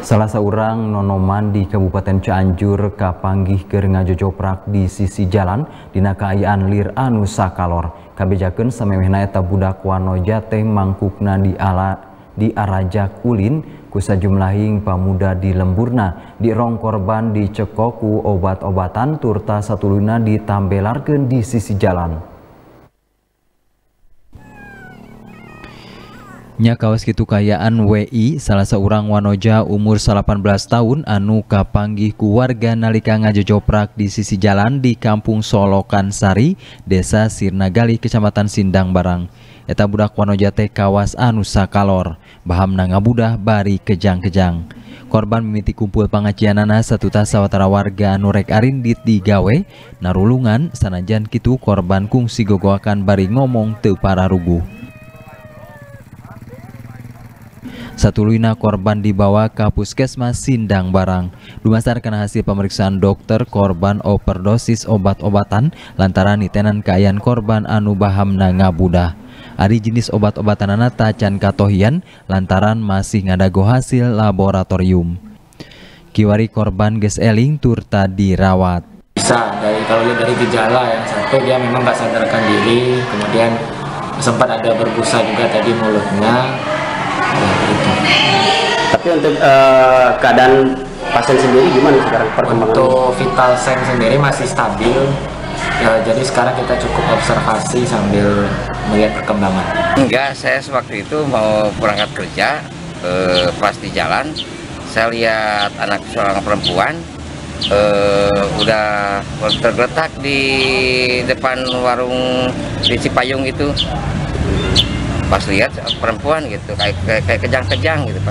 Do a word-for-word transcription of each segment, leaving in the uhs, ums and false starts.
Salah seorang nonoman di Kabupaten Cianjur kapanggih keur ngajojoprak di sisi jalan dina kaayaan lir anu sakalor. Kabejakeun samemehna eta budak wanoja teh mangkukna di ala di arajak ulin ku sajumlahing pamuda di lemburna. Di rong korban dicekok ku obat-obatan turta satuluna ditambelarkeun di sisi jalan. Nya kawas kitu kayaan W I salah seorang wanoja umur delapan belas tahun anu kapanggih ku warga nalika ngajojoprak di sisi jalan di Kampung Solokan Sari, Desa Sirnagali, Kecamatan Sindang Barang. Eta budak wanoja teh kawas anu sakalor, bahamna ngabudah bari kejang-kejang. Korban mimiti kumpul pangacianana satuta sawatara warga anu rek arindit digawe narulungan, sanajan kitu korban kungsi gogoakan bari ngomong teu pararuguh. Satuluyna korban dibawa ke Puskesmas Sindang Barang. Dumasarkan hasil pemeriksaan dokter, korban overdosis obat-obatan lantaran nitenan kaayaan korban anu bahamna ngabudah. Ari jenis obat-obatanana tacan katohian lantaran masih ngadago hasil laboratorium. Kiwari korban geus eling turta dirawat. Bisa dari kalau lihat dari gejala yang satu dia memang nggak sadarkan diri, kemudian sempat ada berbusa juga tadi mulutnya. Ya, gitu. Tapi untuk uh, keadaan pasien sendiri gimana sekarang perkembangan? Untuk vital sign sendiri masih stabil. Ya, jadi sekarang kita cukup observasi sambil melihat perkembangan. Enggak, saya sewaktu itu mau berangkat kerja, eh, pas di jalan saya lihat anak seorang perempuan eh, udah tergeletak di depan warung di Cipayung itu. Pas lihat perempuan gitu kayak kayak kejang-kejang gitu, Pak.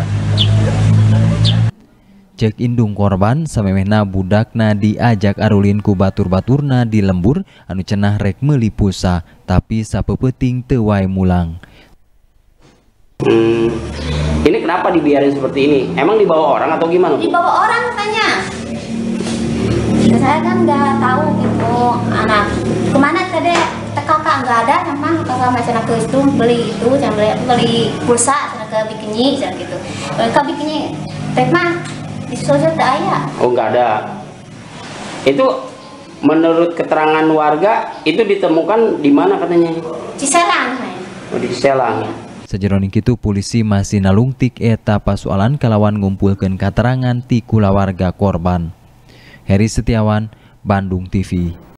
Cek indung korban samemehna budakna diajak arulin ku batur-baturna di lembur anu cenah rek meuli pulsa tapi sapeupeting teu wae mulang. Hmm, ini kenapa dibiarin seperti ini? Emang dibawa orang atau gimana? Dibawa orang katanya. Saya kan nggak tahu gitu anak kemana tadi. Kakak nggak ada, memang kakak masih nak ke itu beli itu, jangan beli beli pulsa, sana ke bikinnya, jangan gitu. Ke bikinnya, teh mah di sosial tak ada. Oh nggak ada. Itu menurut keterangan warga itu ditemukan di mana katanya? Ciselang. Oh di Ciselang. Sajeroning kitu polisi masih nalungtik eta pasoalan kalawan ngumpulkeun katerangan ti kulawarga korban. Heri Setiawan, Bandung T V.